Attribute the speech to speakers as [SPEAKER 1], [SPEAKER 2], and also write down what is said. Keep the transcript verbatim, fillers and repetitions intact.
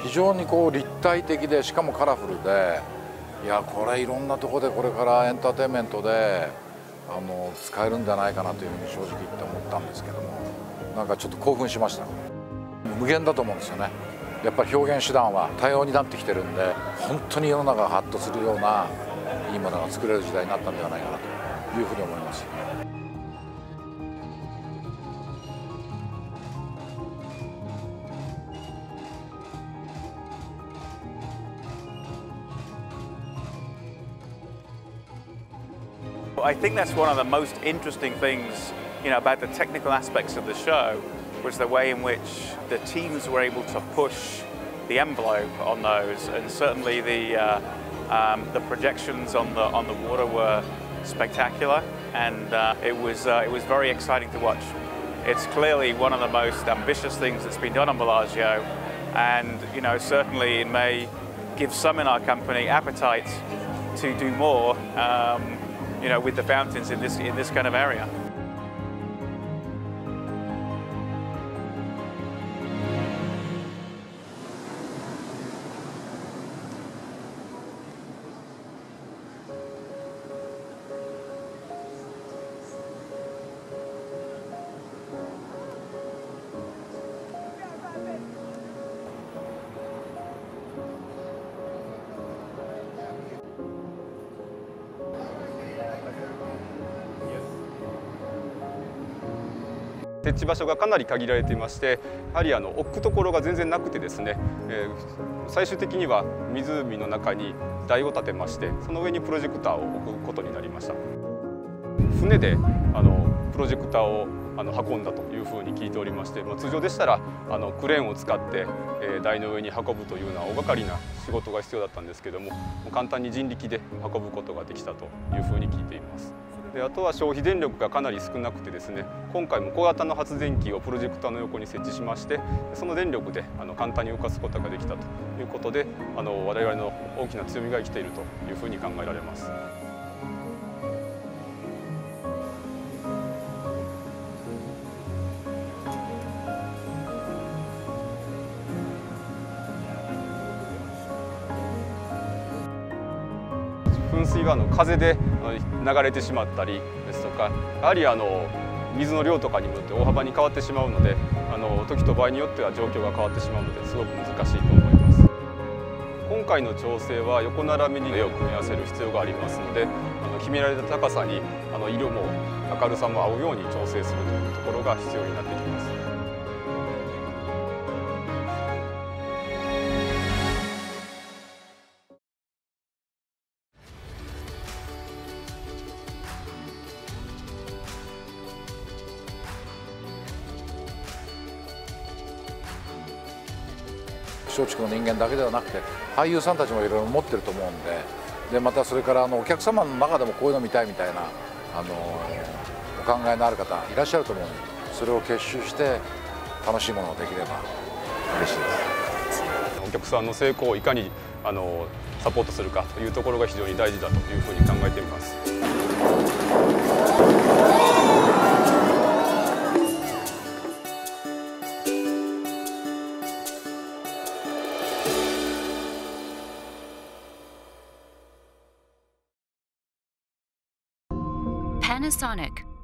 [SPEAKER 1] 非常にこう立体的でしかもカラフルで、いやこれいろんなところでこれからエンターテインメントであの使えるんじゃないかなというふうに正直言って思ったんですけども、なんかちょっと興奮しました。無限だと思うんですよね。やっぱり表現手段は多様になってきてるんで、本当に世の中がハッとするようないいものが作れる時代になったんではないかなというふうに思います。
[SPEAKER 2] I think that's one of the most interesting things, you know, about the technical aspects of the show, was the way in which the teams were able to push the envelope on those, and certainly the uh, um, the projections on the on the water were spectacular, and uh, it was uh, it was very exciting to watch. It's clearly one of the most ambitious things that's been done on Bellagio, and you know certainly it may give some in our company appetite to do more. Um, you know, with the fountains in this in this kind of area.
[SPEAKER 3] 設置場所がかなり限られていまして、やはりあの置くところが全然なくてですね、えー、最終的には湖の中に台を建てまして、その上にプロジェクターを置くことになりました。船であのプロジェクターをあの運んだというふうに聞いておりまして、まあ、通常でしたらあのクレーンを使って、えー、台の上に運ぶというような大掛かりな仕事が必要だったんですけども、簡単に人力で運ぶことができたというふうに聞いています。であとは消費電力がかなり少なくてですね、今回も小型の発電機をプロジェクターの横に設置しまして、その電力であの簡単に動かすことができたということで、あの我々の大きな強みが生きているというふうに考えられます。噴水はあの風で流れてしまったりですとか、やはりあの水の量とかによって大幅に変わってしまうので、あの時と場合によっては状況が変わってしまうのですごく難しいと思います。今回の調整は横並びに絵を組み合わせる必要がありますので、あの決められた高さにあの色も明るさも合うように調整するというところが必要になってきます。
[SPEAKER 1] 松竹の人間だけではなくて俳優さんたちもいろいろ持ってると思うんで、でまたそれからあのお客様の中でもこういうの見たいみたいなあのお考えのある方いらっしゃると思うので、それを結集して楽しいものができれば嬉しいです。
[SPEAKER 3] お客さんの成功をいかにあのサポートするかというところが非常に大事だというふうに考えています。
[SPEAKER 4] Panasonic